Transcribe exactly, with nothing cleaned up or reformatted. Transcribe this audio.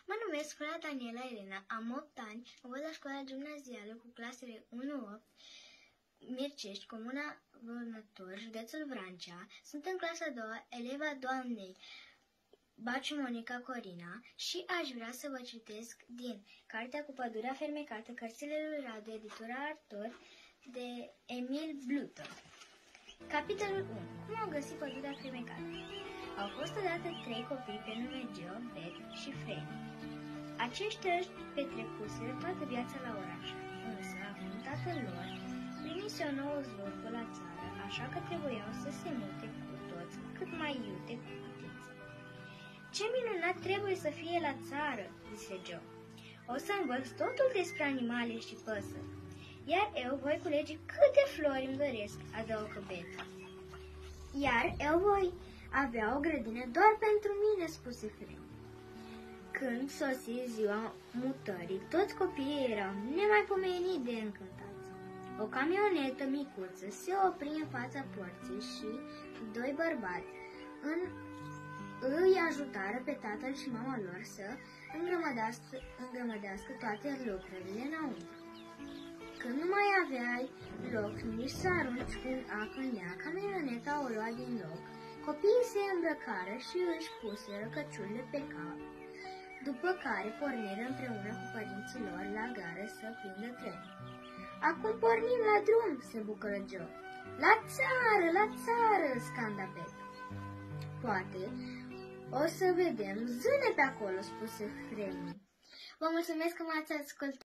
Mă numesc Fura Daniela Elena, am opt ani, învăț la școala gimnazială cu clasele unu opt, Mircești, Comuna Vânător, județul Vrancea. Sunt în clasa a doua, eleva doamnei Baciu Monica Corina și aș vrea să vă citesc din Cartea cu pădurea fermecată, cărțile lui Radu, editura Artor, de Emil Blută. Capitolul unu. Cum au găsit pădurea fermecată? Au fost odată trei copii pe nume Geo, Bet și Freni. Aceștia își petrecuseră toată viața la oraș, însă, acum tatăl lor primise o nouă slujbă la țară, așa că trebuiau să se mute cu toți cât mai iute cu putință. Ce minunat trebuie să fie la țară, zise Geo. O să învăț totul despre animale și păsări, iar eu voi culege câte flori îmi doresc, adăugă Bet. Iar eu voi avea o grădină doar pentru mine, spuse Freni. Când sosi ziua mutării, toți copiii erau nemaipomenit de încântați. O camionetă micuță se opri în fața porții și doi bărbați în, îi ajutară pe tatăl și mama lor să îngrămădească, îngrămădească toate lucrurile înăuntru. Când nu mai aveai loc nici să arunci un ac în ea, camioneta o lua din loc, copiii se îmbrăcară și își puseră căciulile pe cap, după care porniră împreună cu părinții lor la gară să prindă trenul. Acum pornim la drum, se bucură Geo. La țară, la țară, scanda Bet. Poate o să vedem zâne pe acolo, spuse Freni. Vă mulțumesc că m-ați ascultat.